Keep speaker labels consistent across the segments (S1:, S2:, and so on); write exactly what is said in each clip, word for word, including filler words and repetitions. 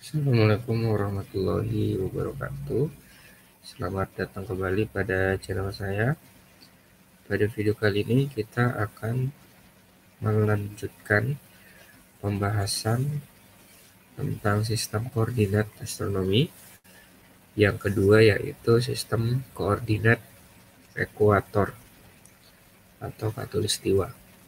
S1: Assalamualaikum warahmatullahi wabarakatuh. Selamat datang kembali pada channel saya. Pada video kali ini kita akan melanjutkan pembahasan tentang sistem koordinat astronomi. Yang kedua yaitu sistem koordinat ekuator atau khatulistiwa.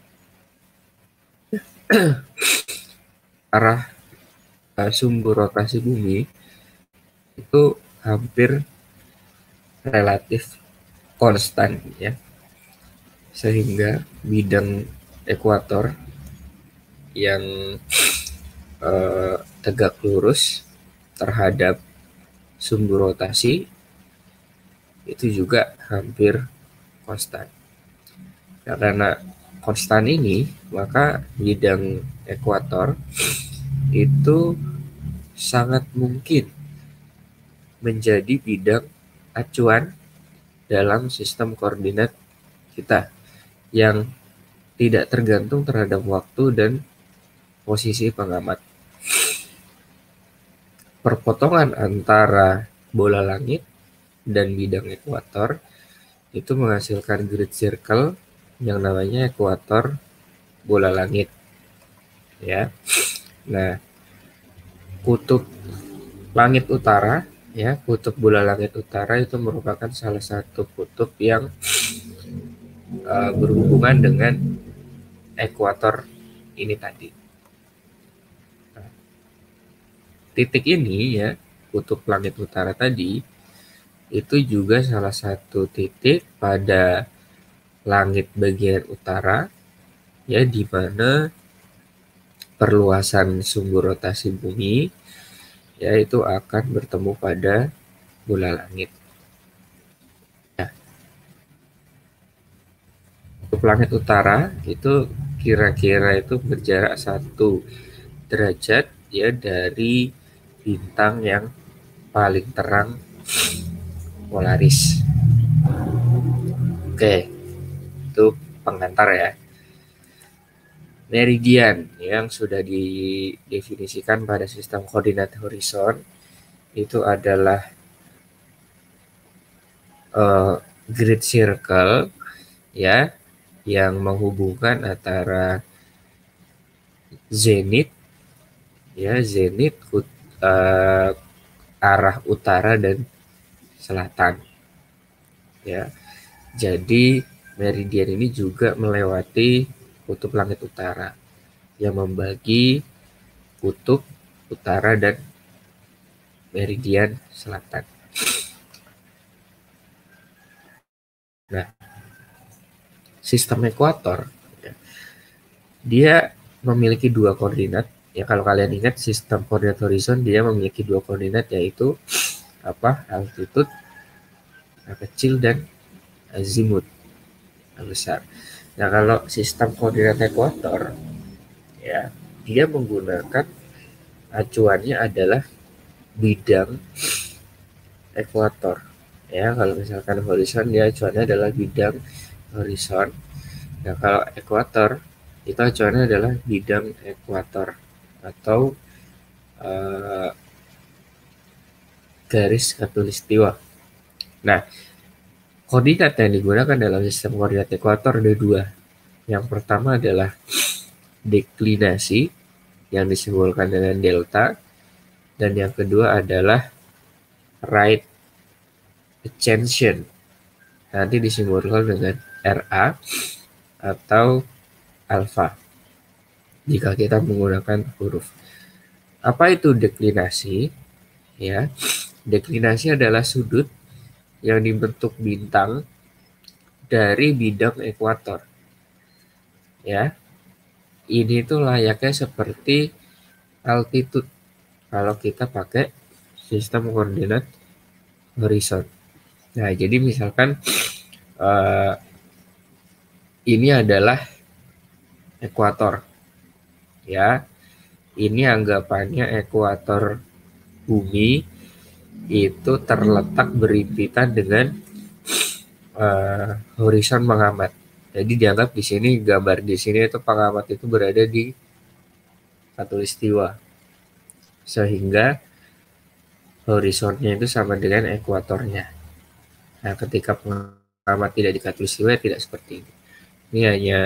S1: Arah sumbu rotasi bumi itu hampir relatif konstan ya, sehingga bidang ekuator yang eh, tegak lurus terhadap sumbu rotasi itu juga hampir konstan. Nah, karena konstan ini, maka bidang ekuator itu sangat mungkin menjadi bidang acuan dalam sistem koordinat kita yang tidak tergantung terhadap waktu dan posisi pengamat. Perpotongan antara bola langit dan bidang ekuator itu menghasilkan grid circle yang namanya ekuator bola langit. Ya. Nah, kutub langit utara, ya, kutub bola langit utara itu merupakan salah satu kutub yang uh, berhubungan dengan ekuator ini tadi. Nah, titik ini ya, kutub langit utara tadi itu juga salah satu titik pada langit bagian utara ya, di mana perluasan sumbu rotasi bumi yaitu akan bertemu pada bola langit. Nah, kutub langit utara itu kira-kira itu berjarak satu derajat ya dari bintang yang paling terang Polaris. Oke, itu pengantar ya. Meridian yang sudah didefinisikan pada sistem koordinat horizon itu adalah uh, grid circle ya, yang menghubungkan antara zenit ya, zenit uh, arah utara dan selatan ya. Jadi meridian ini juga melewati kutub langit utara yang membagi kutub utara dan meridian selatan. Nah, sistem ekuator ya, dia memiliki dua koordinat ya. Kalau kalian ingat sistem koordinat horizon, dia memiliki dua koordinat yaitu apa? Altitude kecil dan azimut besar. Nah, kalau sistem koordinat ekuator ya, dia menggunakan acuannya adalah bidang ekuator ya. Kalau misalkan horizon, dia acuannya adalah bidang horizon. Nah, kalau ekuator itu acuannya adalah bidang ekuator atau uh, garis khatulistiwa. Nah, koordinat yang digunakan dalam sistem koordinat ekuator ada dua. Yang pertama adalah deklinasi yang disimbolkan dengan delta, dan yang kedua adalah right ascension, nanti disimbolkan dengan R A atau alfa jika kita menggunakan huruf. Apa itu deklinasi? Ya, deklinasi adalah sudut yang dibentuk bintang dari bidang ekuator. Ya, ini tuh layaknya seperti altitude kalau kita pakai sistem koordinat horizon. Nah, jadi misalkan uh, ini adalah ekuator, ya. Ini anggapannya ekuator bumi itu terletak berimpitan dengan uh, horizon pengamat. Jadi dianggap di sini, gambar di sini itu pengamat itu berada di khatulistiwa. sehingga horizonnya itu sama dengan ekuatornya. Nah, ketika pengamat tidak di khatulistiwa tidak seperti ini. Ini hanya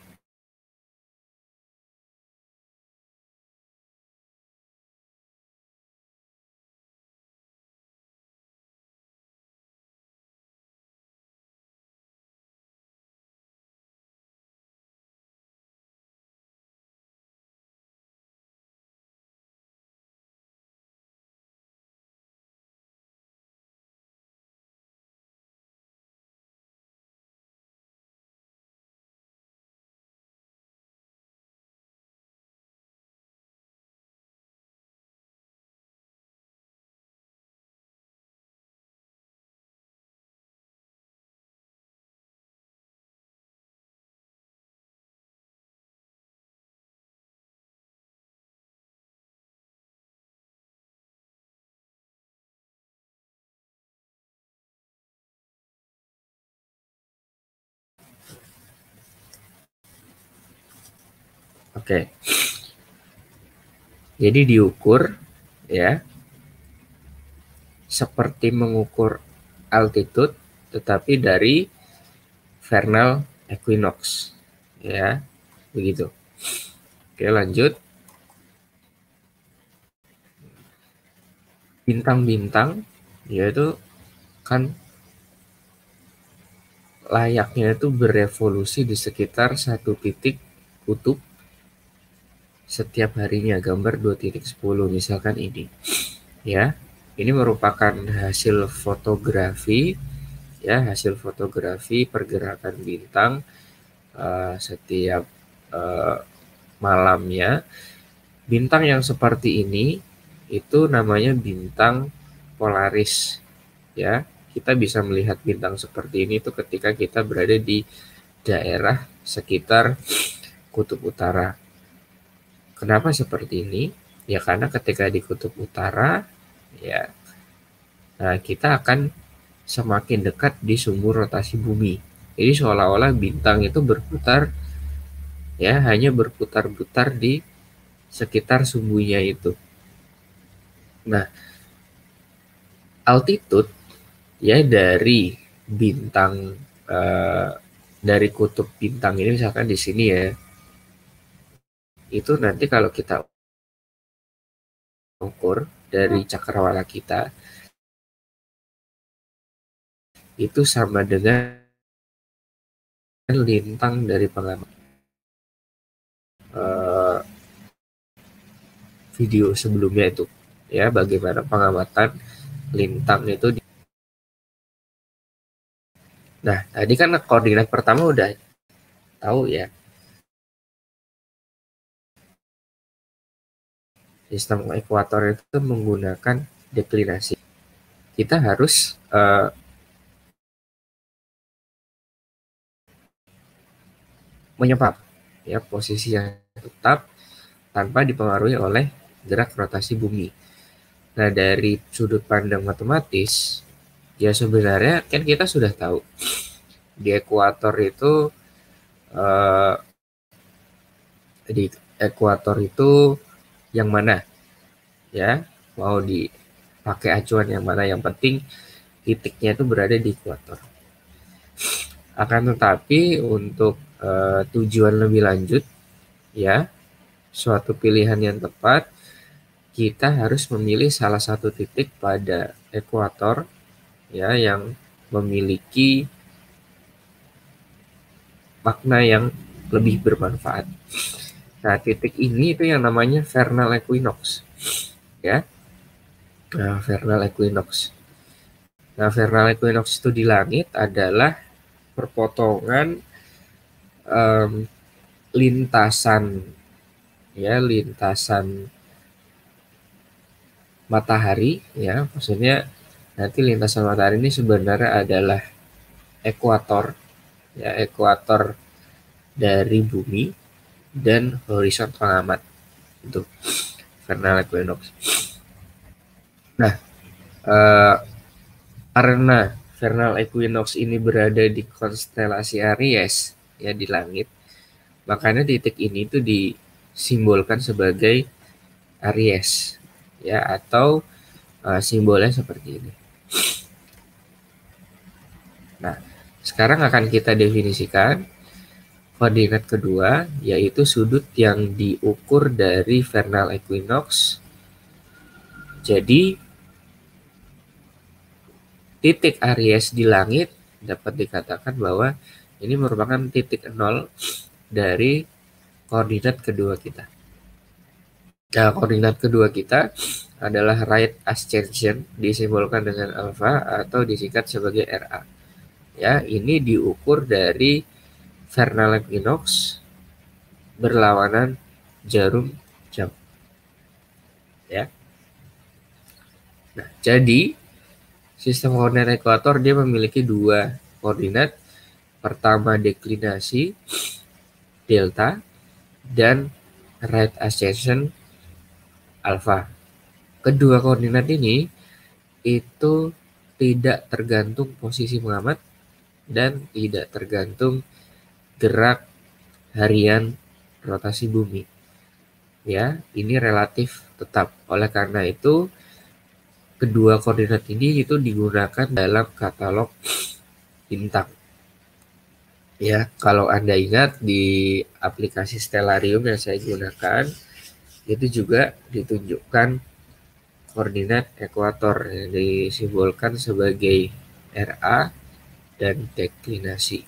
S1: oke. Jadi diukur ya seperti mengukur altitude tetapi dari vernal equinox ya, begitu. Oke, lanjut. Bintang-bintang yaitu kan layaknya itu berevolusi di sekitar satu titik kutub setiap harinya, gambar dua titik sepuluh misalkan ini ya. Ini merupakan hasil fotografi ya, hasil fotografi pergerakan bintang uh, setiap uh, malamnya. Bintang yang seperti ini itu namanya bintang polaris ya. Kita bisa melihat bintang seperti ini itu ketika kita berada di daerah sekitar kutub utara. Kenapa seperti ini? Ya karena ketika di kutub utara ya, nah kita akan semakin dekat di sumbu rotasi bumi. Jadi seolah-olah bintang itu berputar ya, hanya berputar-putar di sekitar sumbunya itu. Nah, altitude ya dari bintang eh, dari kutub bintang ini misalkan di sini ya, itu nanti kalau kita ukur dari cakrawala kita itu sama dengan lintang dari pengamat. Uh, video sebelumnya itu ya, bagaimana pengamatan lintang itu di... Nah, tadi kan koordinat pertama udah tahu ya, sistem ekuator itu menggunakan deklinasi. Kita harus uh, menyebab ya posisi yang tetap tanpa dipengaruhi oleh gerak rotasi bumi. Nah, dari sudut pandang matematis ya sebenarnya kan kita sudah tahu di ekuator itu uh, di ekuator itu yang mana ya, mau dipakai acuan yang mana, yang penting titiknya itu berada di ekuator. Akan tetapi untuk uh, tujuan lebih lanjut ya, suatu pilihan yang tepat, kita harus memilih salah satu titik pada ekuator ya yang memiliki makna yang lebih bermanfaat. Nah, titik ini itu yang namanya vernal equinox ya. Nah, vernal equinox. Nah, vernal equinox itu di langit adalah perpotongan um, lintasan ya, lintasan matahari ya, maksudnya nanti lintasan matahari ini sebenarnya adalah ekuator ya, ekuator dari bumi dan horizon pengamat itu vernal equinox. Nah, eh, karena vernal equinox ini berada di konstelasi Aries ya di langit, makanya titik ini itu disimbolkan sebagai Aries ya, atau uh, simbolnya seperti ini. Nah, sekarang akan kita definisikan koordinat kedua, yaitu sudut yang diukur dari vernal equinox. Jadi, titik Aries di langit dapat dikatakan bahwa ini merupakan titik nol dari koordinat kedua kita. Nah, koordinat kedua kita adalah right ascension, disimbolkan dengan alfa atau disingkat sebagai R A. Ya, ini diukur dari vernal equinox berlawanan jarum jam. Ya. Nah, jadi sistem koordinat ekuator dia memiliki dua koordinat. Pertama deklinasi delta dan right ascension alfa. Kedua koordinat ini itu tidak tergantung posisi pengamat dan tidak tergantung gerak harian rotasi bumi. Ya, ini relatif tetap. Oleh karena itu, kedua koordinat ini itu digunakan dalam katalog bintang. Ya, kalau Anda ingat di aplikasi Stellarium yang saya gunakan, itu juga ditunjukkan koordinat ekuator yang disimbolkan sebagai R A dan deklinasi.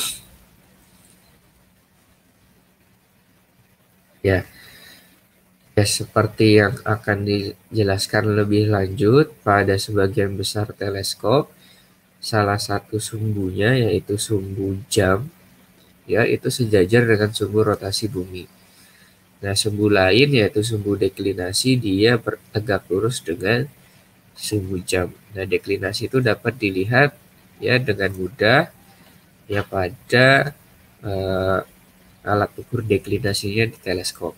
S1: Ya, ya seperti yang akan dijelaskan lebih lanjut pada sebagian besar teleskop, salah satu sumbunya yaitu sumbu jam, ya itu sejajar dengan sumbu rotasi bumi. Nah, sumbu lain yaitu sumbu deklinasi dia bertegak lurus dengan sumbu jam. Nah, deklinasi itu dapat dilihat ya dengan mudah ya pada uh, alat ukur deklinasinya di teleskop.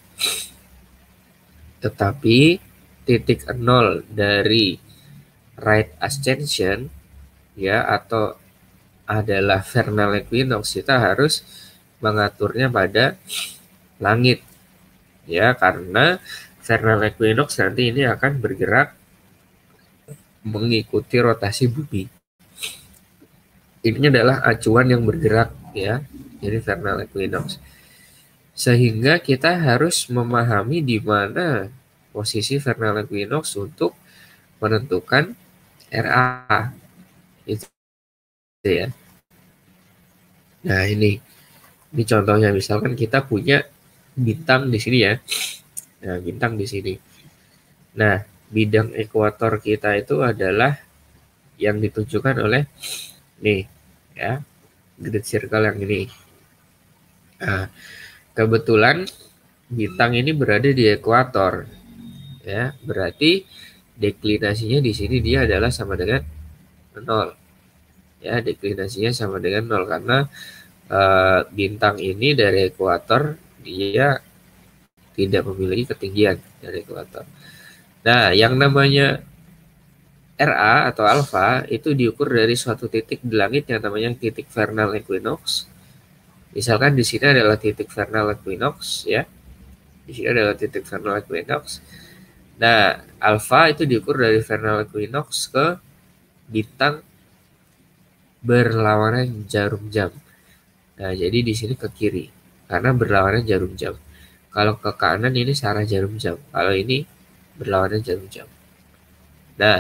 S1: Tetapi titik nol dari right ascension ya atau adalah vernal equinox, kita harus mengaturnya pada langit. Ya, karena vernal equinox nanti ini akan bergerak mengikuti rotasi bumi. Ini adalah acuan yang bergerak ya, jadi vernal equinox. Sehingga kita harus memahami di mana posisi vernal equinox untuk menentukan R A. Itu ya. Nah, ini ini contohnya, misalkan kita punya bintang di sini ya. Nah, bintang di sini. Nah, bidang ekuator kita itu adalah yang ditunjukkan oleh nih ya, grid circle yang ini. Nah, kebetulan bintang ini berada di ekuator. Ya, berarti deklinasinya di sini dia adalah sama dengan nol. Ya, deklinasinya sama dengan nol karena uh, bintang ini dari ekuator dia tidak memiliki ketinggian dari ekuator. Nah, yang namanya R A atau alfa itu diukur dari suatu titik di langit yang namanya titik vernal equinox. Misalkan di sini adalah titik vernal equinox ya. Di sini adalah titik vernal equinox. Nah, alfa itu diukur dari vernal equinox ke bintang berlawanan jarum jam. Nah, jadi di sini ke kiri karena berlawanan jarum jam. Kalau ke kanan ini searah jarum jam. Kalau ini berlawanan jarum jam. Nah,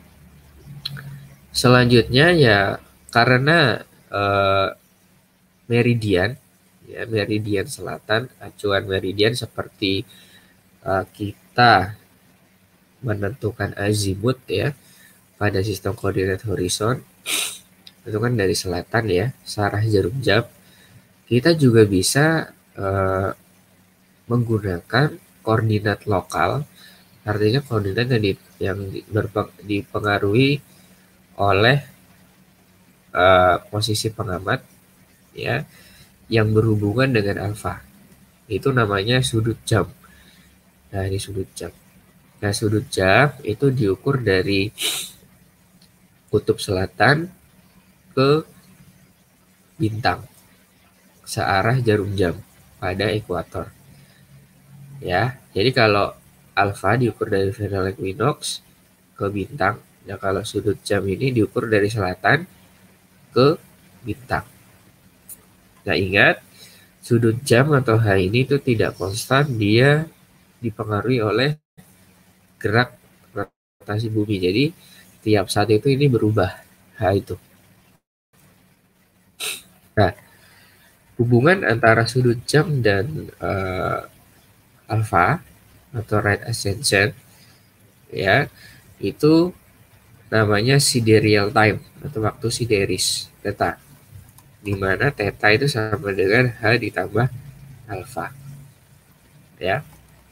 S1: selanjutnya ya karena eh, meridian, ya meridian selatan, acuan meridian seperti eh, kita menentukan azimut ya pada sistem koordinat horizon itu kan dari selatan ya, searah jarum jam. Kita juga bisa eh, menggunakan koordinat lokal, artinya koordinat yang, di, yang dipengaruhi oleh uh, posisi pengamat ya yang berhubungan dengan alfa. Itu namanya sudut jam. Nah, ini sudut jam. Nah, sudut jam itu diukur dari kutub selatan ke bintang searah jarum jam pada ekuator. Ya, jadi kalau alfa diukur dari vernal equinox ke bintang. Nah, kalau sudut jam ini diukur dari selatan ke bintang. Nah, ingat, sudut jam atau H ini itu tidak konstan, dia dipengaruhi oleh gerak rotasi bumi. Jadi, tiap saat itu ini berubah, H itu. Nah, hubungan antara sudut jam dan uh, alfa atau right ascension ya, itu namanya sidereal time atau waktu sideris theta, di mana theta itu sama dengan H ditambah alfa ya.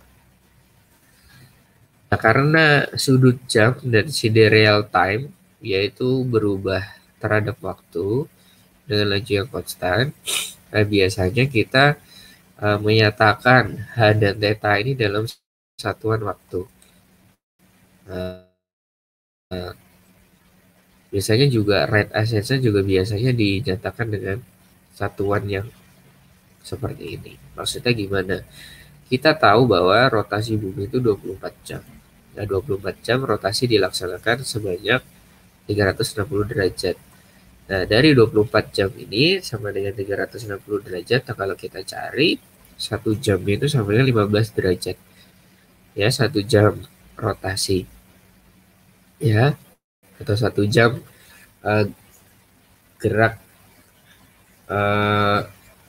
S1: Nah, karena sudut jam dan sidereal time yaitu berubah terhadap waktu dengan laju yang konstan, nah biasanya kita uh, menyatakan H dan theta ini dalam satuan waktu. Uh, uh, biasanya juga right ascension juga biasanya dinyatakan dengan satuan yang seperti ini. Maksudnya gimana? Kita tahu bahwa rotasi bumi itu dua puluh empat jam. Nah, dua puluh empat jam rotasi dilaksanakan sebanyak tiga ratus enam puluh derajat. Nah, dari dua puluh empat jam ini sama dengan tiga ratus enam puluh derajat, nah kalau kita cari satu jam itu sama dengan lima belas derajat. Ya, satu jam rotasi. Ya, atau satu jam uh, gerak uh,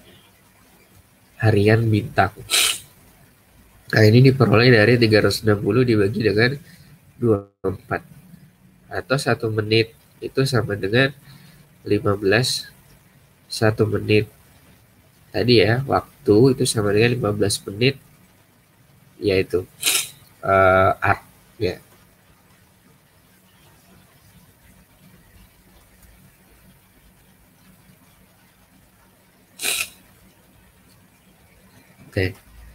S1: harian bintang. Nah, ini diperoleh dari tiga ratus enam puluh dibagi dengan dua puluh empat. Atau satu menit itu sama dengan lima belas satu menit. Tadi ya, waktu itu sama dengan lima belas menit, yaitu uh, art ya. Oke.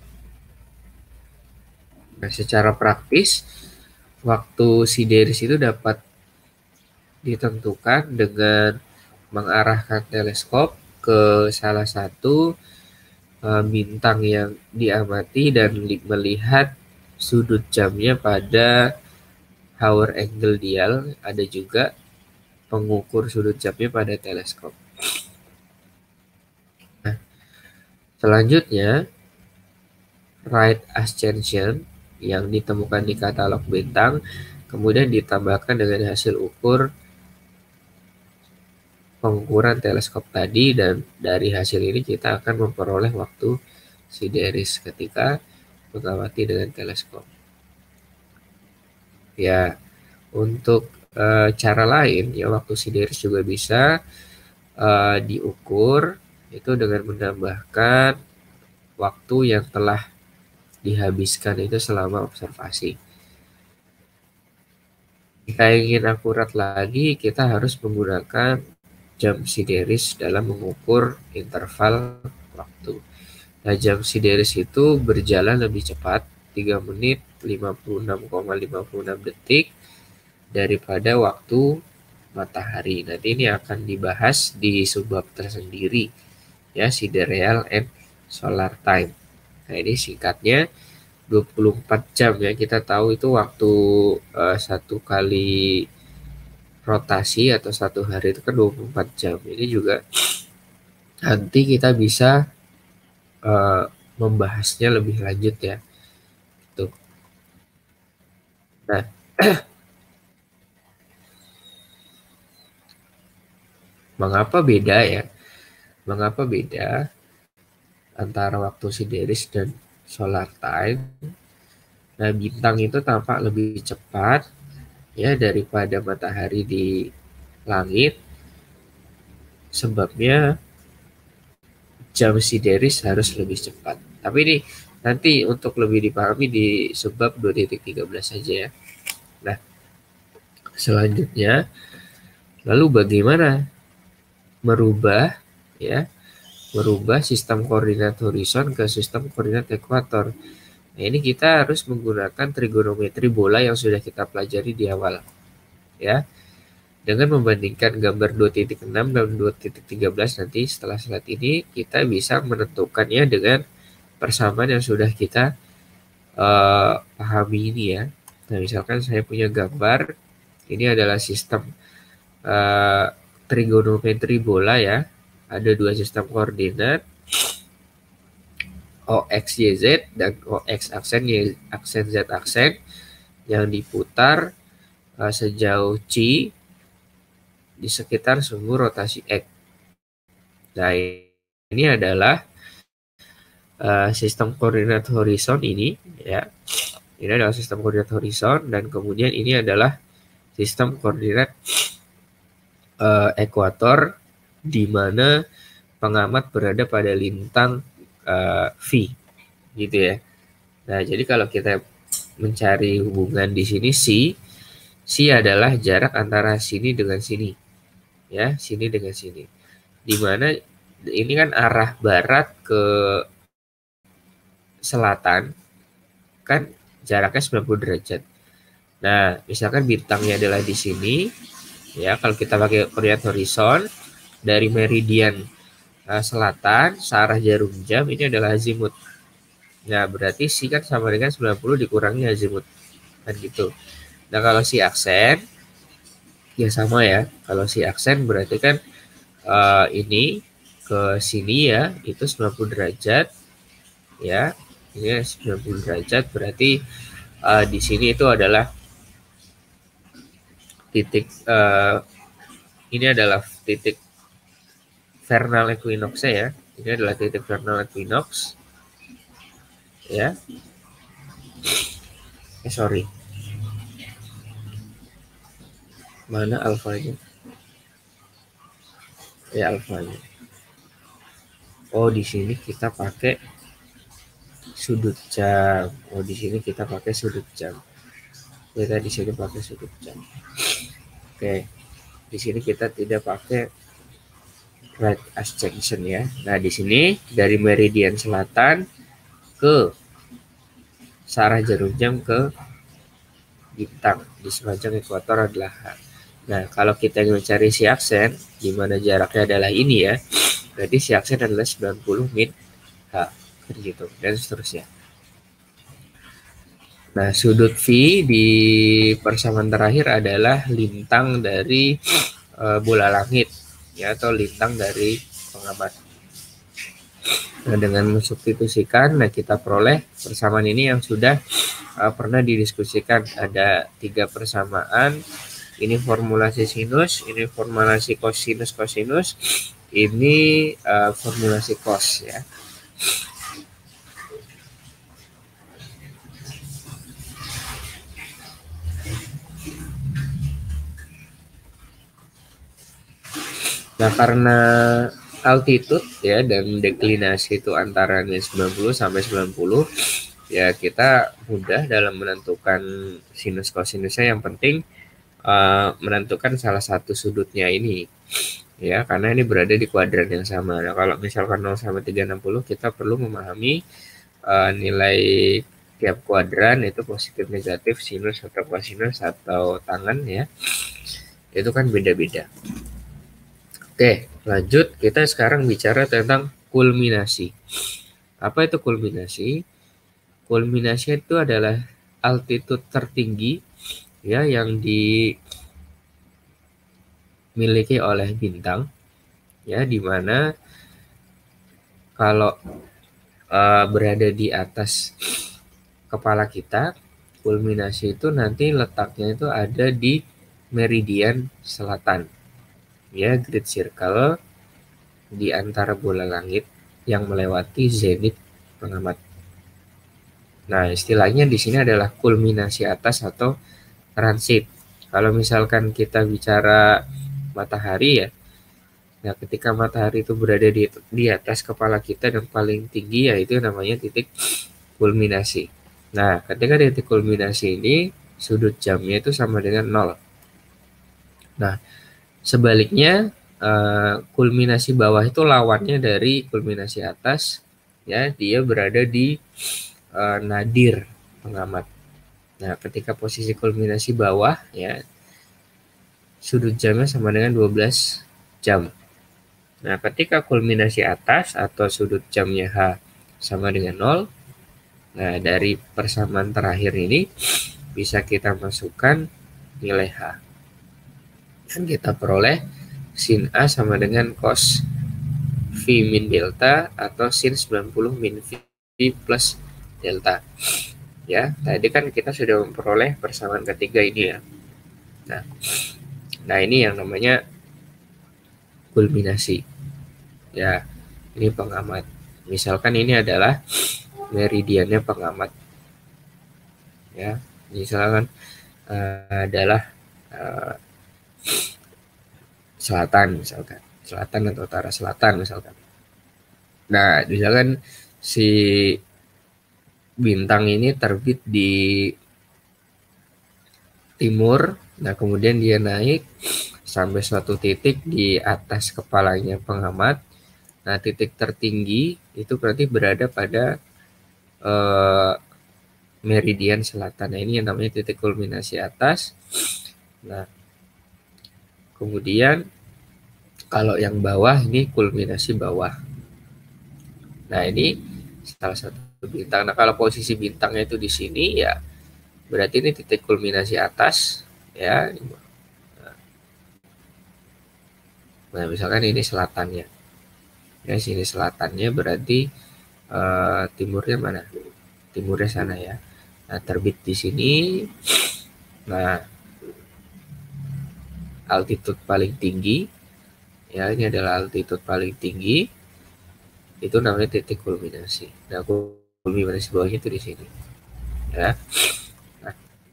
S1: Nah, secara praktis waktu sideris itu dapat ditentukan dengan mengarahkan teleskop ke salah satu uh, bintang yang diamati dan melihat sudut jamnya pada hour angle dial. Ada juga pengukur sudut jamnya pada teleskop. Nah, selanjutnya right ascension yang ditemukan di katalog bintang kemudian ditambahkan dengan hasil ukur pengukuran teleskop tadi, dan dari hasil ini kita akan memperoleh waktu sideris ketika mengamati dengan teleskop. Ya, untuk e, cara lain ya waktu sideris juga bisa e, diukur itu dengan menambahkan waktu yang telah dihabiskan itu selama observasi. Jika ingin akurat lagi, kita harus menggunakan jam sideris dalam mengukur interval waktu. Nah, jam sideris itu berjalan lebih cepat, tiga menit lima puluh enam koma lima puluh enam detik daripada waktu matahari. Nanti ini akan dibahas di subbab tersendiri ya, sidereal and solar time. Nah, ini singkatnya dua puluh empat jam ya. Kita tahu itu waktu uh, satu kali rotasi atau satu hari itu kan dua puluh empat jam. Ini juga nanti kita bisa uh, membahasnya lebih lanjut ya. Tuh. Nah, mengapa beda ya? Mengapa beda antara waktu sideris dan solar time? Nah, bintang itu tampak lebih cepat ya daripada matahari di langit. Sebabnya jam sideris harus lebih cepat. Tapi ini nanti untuk lebih dipahami di subbab dua titik tiga belas saja ya. Nah, selanjutnya lalu bagaimana merubah ya merubah sistem koordinat horizon ke sistem koordinat ekuator. Nah, ini kita harus menggunakan trigonometri bola yang sudah kita pelajari di awal. Ya. Dengan membandingkan gambar dua titik enam dan dua titik tiga belas nanti setelah slide ini, kita bisa menentukannya dengan persamaan yang sudah kita uh, pahami memahami ini ya. Nah, misalkan saya punya gambar, ini adalah sistem uh, trigonometri bola ya. Ada dua sistem koordinat, O X Y Z dan O X aksen Y aksen Z aksen yang diputar uh, sejauh C di sekitar sumbu rotasi X. Nah, ini adalah uh, sistem koordinat horizon ini ya. Ini adalah sistem koordinat horizon dan kemudian ini adalah sistem koordinat uh, ekuator di mana pengamat berada pada lintang uh, V gitu ya. Nah, jadi kalau kita mencari hubungan di sini C, C adalah jarak antara sini dengan sini. Ya, sini dengan sini. Di mana ini kan arah barat ke selatan kan jaraknya sembilan puluh derajat. Nah, misalkan bintangnya adalah di sini, ya kalau kita pakai koordinat horizon dari meridian uh, selatan searah jarum jam ini adalah azimut. Nah, berarti C kan sama dengan sembilan puluh dikurangi azimut kan gitu. Nah, kalau si aksen ya sama ya. Kalau si aksen berarti kan uh, ini ke sini ya, itu sembilan puluh derajat ya. Ini sembilan puluh derajat berarti uh, di sini itu adalah titik uh, ini adalah titik vernal equinox ya. Ini adalah titik vernal equinox ya. Eh sorry. Mana alfanya? Ya alfanya. Oh, di sini kita pakai sudut jam. Oh, di sini kita pakai sudut jam. Kita di sini pakai sudut jam. Oke, di sini kita tidak pakai right ascension ya. Nah, di sini dari meridian selatan ke searah jarum jam ke bintang di sepanjang ekuator adalah H. Nah, kalau kita ingin mencari si aksen, di mana jaraknya adalah ini ya, berarti si aksen adalah sembilan puluh min H, gitu, dan seterusnya. Nah, sudut V di persamaan terakhir adalah lintang dari uh, bola langit ya, atau lintang dari pengamat. Nah, dengan mensubstitusikan, nah kita peroleh persamaan ini yang sudah uh, pernah didiskusikan. Ada tiga persamaan. Ini formulasi sinus, ini formulasi kosinus kosinus, ini uh, formulasi cos ya. Nah, karena altitude ya dan deklinasi itu antara sembilan puluh sampai sembilan puluh, ya kita mudah dalam menentukan sinus kosinusnya. Yang penting uh, menentukan salah satu sudutnya ini ya, karena ini berada di kuadran yang sama. Nah, kalau misalkan nol sampai tiga ratus enam puluh, kita perlu memahami uh, nilai tiap kuadran itu positif negatif, sinus atau kosinus atau tangan ya, itu kan beda-beda. Oke, lanjut. Kita sekarang bicara tentang kulminasi. Apa itu kulminasi? Kulminasi itu adalah altitude tertinggi ya yang dimiliki oleh bintang ya, di mana kalau uh, berada di atas kepala kita, kulminasi itu nanti letaknya itu ada di meridian selatan. Ya, grid circle di antara bola langit yang melewati zenit pengamat. Nah, istilahnya di sini adalah kulminasi atas atau transit. Kalau misalkan kita bicara matahari ya, nah ketika matahari itu berada di, di atas kepala kita dan paling tinggi, ya itu namanya titik kulminasi. Nah, ketika titik kulminasi ini sudut jamnya itu sama dengan nol. Nah, sebaliknya, uh, kulminasi bawah itu lawannya dari kulminasi atas, ya dia berada di uh, nadir pengamat. Nah, ketika posisi kulminasi bawah, ya sudut jamnya sama dengan dua belas jam. Nah, ketika kulminasi atas atau sudut jamnya H sama dengan nol, Nah, dari persamaan terakhir ini bisa kita masukkan nilai H. Dan kita peroleh sin A sama dengan cos V min delta atau sin sembilan puluh min V plus delta. Ya, tadi kan kita sudah memperoleh persamaan ketiga ini ya. Nah, nah ini yang namanya kulminasi. Ya, ini pengamat. Misalkan ini adalah meridiannya pengamat. Ya, misalkan uh, adalah uh, selatan misalkan, selatan atau utara selatan misalkan. Nah, misalkan si bintang ini terbit di timur, nah kemudian dia naik sampai suatu titik di atas kepalanya pengamat. Nah, titik tertinggi itu berarti berada pada uh, meridian selatan. Nah, ini yang namanya titik kulminasi atas. Nah, kemudian kalau yang bawah ini kulminasi bawah. Nah, ini salah satu bintang. Nah, kalau posisi bintangnya itu di sini ya berarti ini titik kulminasi atas ya. Nah, misalkan ini selatannya. Ya, sini selatannya berarti uh, timurnya mana? Timurnya sana ya. Nah, terbit di sini. Nah, altitude paling tinggi ya, ini adalah altitude paling tinggi, itu namanya titik kulminasi. Nah, kulminasi bawahnya itu di sini ya. Nah,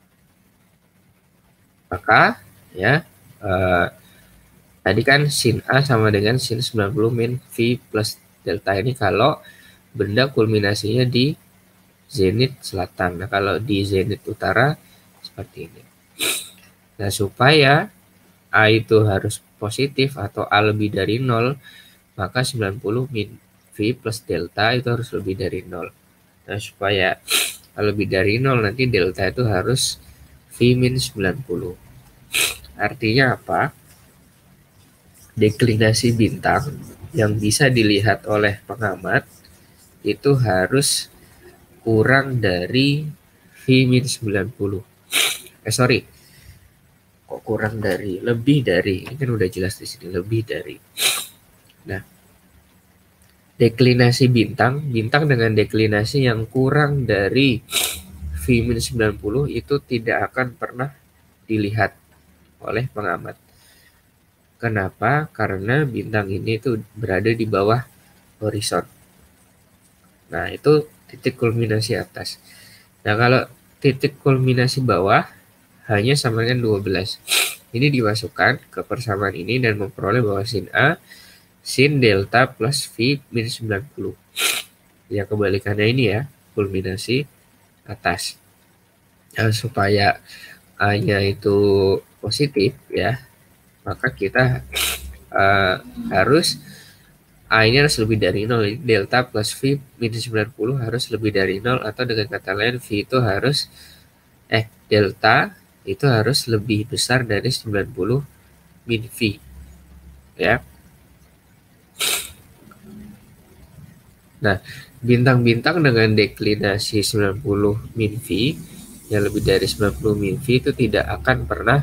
S1: maka ya eh, tadi kan sin A sama dengan sin sembilan puluh min V plus delta ini kalau benda kulminasinya di zenit selatan. Nah, kalau di zenit utara seperti ini. Nah, supaya A itu harus positif atau A lebih dari nol, maka sembilan puluh min V plus delta itu harus lebih dari nol. Nah, supaya A lebih dari nol, nanti delta itu harus V min sembilan puluh. Artinya apa? Deklinasi bintang yang bisa dilihat oleh pengamat itu harus kurang dari V min sembilan puluh. Eh, sorry. Kok kurang dari? Lebih dari. Ini kan udah jelas di sini. Lebih dari. Nah, deklinasi bintang, bintang dengan deklinasi yang kurang dari V min sembilan puluh itu tidak akan pernah dilihat oleh pengamat. Kenapa? Karena bintang ini itu berada di bawah horizon. Nah, itu titik kulminasi atas. Nah, kalau titik kulminasi bawah hanya sama dengan dua belas. Ini dimasukkan ke persamaan ini dan memperoleh bahwa sin A sin delta plus V min sembilan puluh. Ya, kebalikannya ini ya, kulminasi atas. Nah, supaya A-nya itu positif ya, maka kita uh, harus A-nya harus lebih dari nol. Delta plus V min sembilan puluh harus lebih dari nol, atau dengan kata lain V itu harus eh delta itu harus lebih besar dari sembilan puluh min V ya. Nah, bintang-bintang dengan deklinasi sembilan puluh min V yang lebih dari sembilan puluh min V itu tidak akan pernah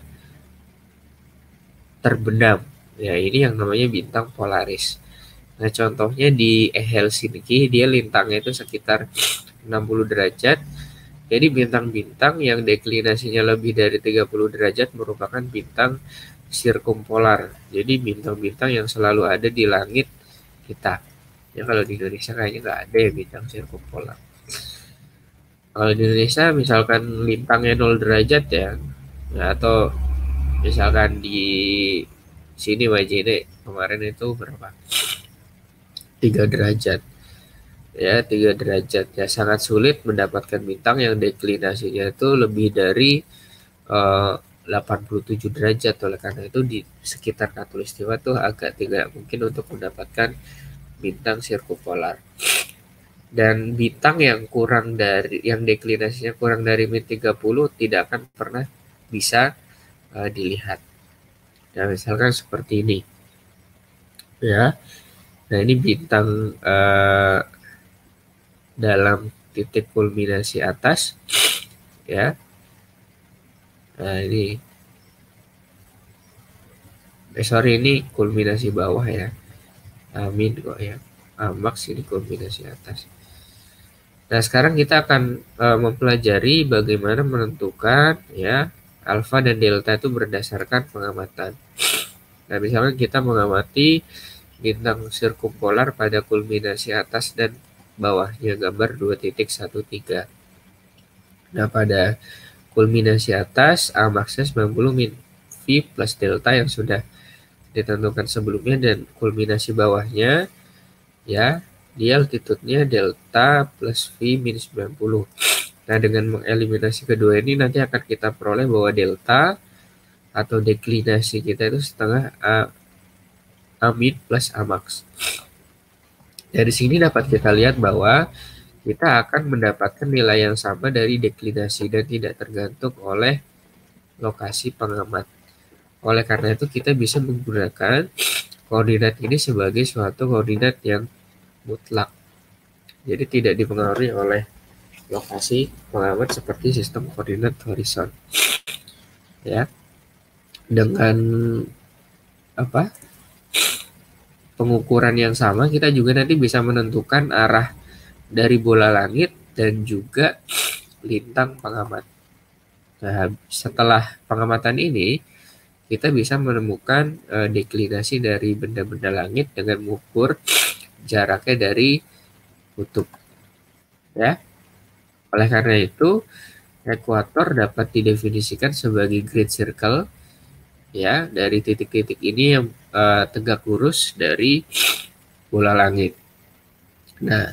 S1: terbenam. Ya, ini yang namanya bintang polaris. Nah, contohnya di Helsinki, dia lintangnya itu sekitar enam puluh derajat. Jadi bintang-bintang yang deklinasinya lebih dari tiga puluh derajat merupakan bintang sirkumpolar. Jadi bintang-bintang yang selalu ada di langit kita. Ya, kalau di Indonesia kayaknya nggak ada ya bintang sirkumpolar. Kalau di Indonesia misalkan lintangnya nol derajat ya, ya atau misalkan di sini W J D kemarin itu berapa? tiga derajat. Ya, tiga derajat. Ya, sangat sulit mendapatkan bintang yang deklinasinya itu lebih dari uh, delapan puluh tujuh derajat. Oleh karena itu di sekitar Khatulistiwa tuh agak tidak mungkin untuk mendapatkan bintang sirkumpolar. Dan bintang yang kurang dari yang deklinasinya kurang dari min tiga puluh tidak akan pernah bisa uh, dilihat. Nah, misalkan seperti ini. Ya. Nah, ini bintang uh, dalam titik kulminasi atas, ya. Nah ini, eh sorry ini kulminasi bawah ya. Amin kok ya. Amaks ini kulminasi atas. Nah sekarang kita akan uh, mempelajari bagaimana menentukan ya alfa dan delta itu berdasarkan pengamatan. Nah misalnya kita mengamati bintang sirkumpolar pada kulminasi atas dan bawahnya, gambar dua titik satu tiga. Nah pada kulminasi atas A maksnya sembilan puluh min V plus delta yang sudah ditentukan sebelumnya, dan kulminasi bawahnya ya dia altitude-nya delta plus V min sembilan puluh. Nah dengan mengeliminasi kedua ini nanti akan kita peroleh bahwa delta atau deklinasi kita itu setengah A, A min plus A max. Dari sini dapat kita lihat bahwa kita akan mendapatkan nilai yang sama dari deklinasi dan tidak tergantung oleh lokasi pengamat. Oleh karena itu kita bisa menggunakan koordinat ini sebagai suatu koordinat yang mutlak. Jadi tidak dipengaruhi oleh lokasi pengamat seperti sistem koordinat horizon. Ya. Dengan apa? Pengukuran yang sama kita juga nanti bisa menentukan arah dari bola langit dan juga lintang pengamat. Nah, setelah pengamatan ini, kita bisa menemukan uh, deklinasi dari benda-benda langit dengan mengukur jaraknya dari kutub. Ya. Oleh karena itu, ekuator dapat didefinisikan sebagai great circle ya dari titik-titik ini yang uh, tegak lurus dari bola langit. Nah,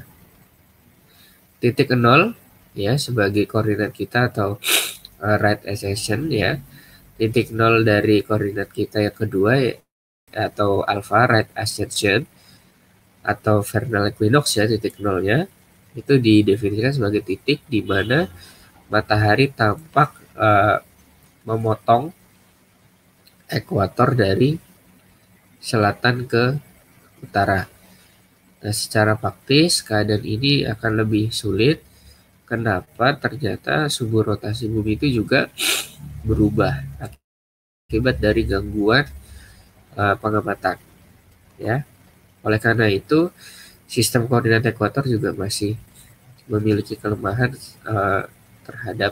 S1: titik nol ya sebagai koordinat kita atau uh, right ascension ya. Titik nol dari koordinat kita yang kedua ya, atau alpha right ascension atau vernal equinox ya, titik nolnya itu didefinisikan sebagai titik di mana matahari tampak uh, memotong ekuator dari selatan ke utara. Nah, secara faktis keadaan ini akan lebih sulit. Kenapa? Ternyata sumbu rotasi bumi itu juga berubah akibat dari gangguan uh, pengamatan. Ya, oleh karena itu sistem koordinat ekuator juga masih memiliki kelemahan uh, terhadap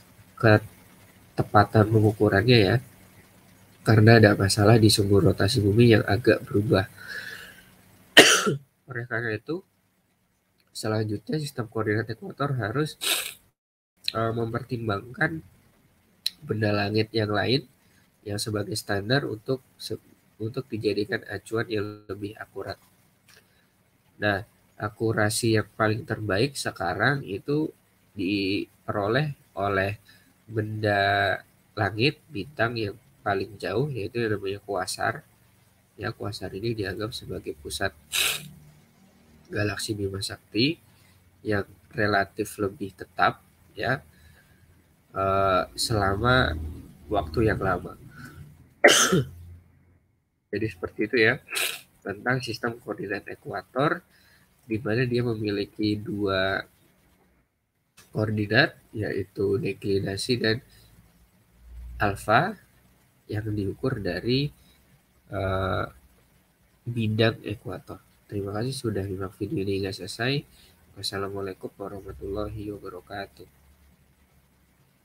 S1: ketepatan pengukurannya ya, karena ada masalah di sumbu rotasi bumi yang agak berubah. Oleh karena itu, selanjutnya sistem koordinat ekuator harus uh, mempertimbangkan benda langit yang lain yang sebagai standar untuk untuk dijadikan acuan yang lebih akurat. Nah, akurasi yang paling terbaik sekarang itu diperoleh oleh benda langit bintang yang paling jauh, yaitu yang namanya kuasar. Ya, kuasar ini dianggap sebagai pusat galaksi Bima Sakti yang relatif lebih tetap ya uh, selama waktu yang lama. Jadi seperti itu ya tentang sistem koordinat ekuator, di mana dia memiliki dua koordinat yaitu deklinasi dan alfa yang diukur dari uh, bidang ekuator. Terima kasih sudah menyimak video ini hingga selesai. Wassalamualaikum warahmatullahi wabarakatuh.